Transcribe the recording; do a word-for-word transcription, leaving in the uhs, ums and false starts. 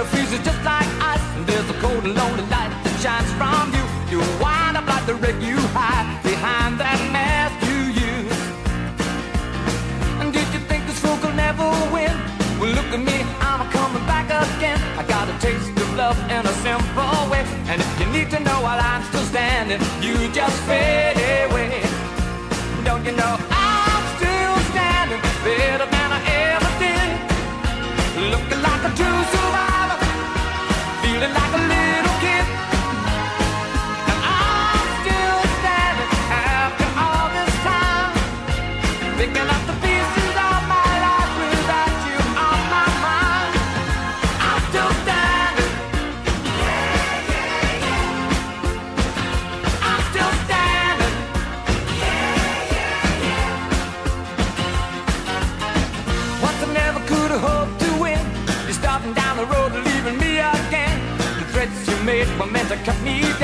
it freezes just like ice, and there's a cold and lonely light that shines from you. You wind up like the wreck you hide behind that mask you use. And did you think this fool could never win? Well, look at me, I'm coming back again. I got a taste of love in a simple way, and if you need to know while I'm still standing, you just fade away. Don't you know I'm still standing better than I ever did, looking like a true survivor, feeling like a little kid. And I'm still standing after all this time, picking up the pieces of my life without you on my mind. I'm still standing. Yeah, yeah, yeah. I'm still standing. Yeah, yeah, yeah. Once I never could have hoped to win. You're starting down the road and leaving me again. The threats you made were meant to cut me